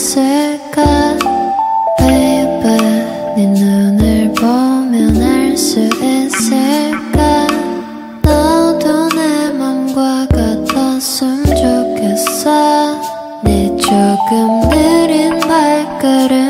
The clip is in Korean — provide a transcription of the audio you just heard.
있을까 baby 네 눈을 보면 알 수 있을까 너도 내 맘과 같았으면 좋겠어 네 조금 느린 발걸음